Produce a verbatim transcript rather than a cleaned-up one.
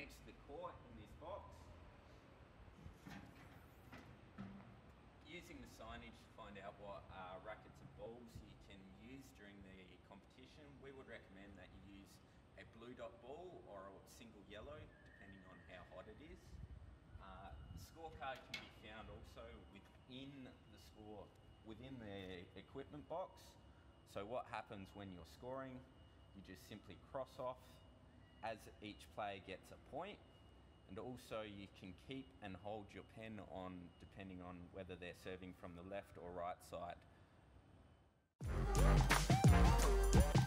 next to the court in this box. Using the signage to find out what uh, rackets and balls you can use during the competition, we would recommend that you use a blue dot ball or a single yellow, depending on how hot it is. Uh, the scorecard can be found also within the score, within the equipment box. So what happens when you're scoring, you just simply cross off as each player gets a point. And also you can keep and hold your pen on depending on whether they're serving from the left or right side.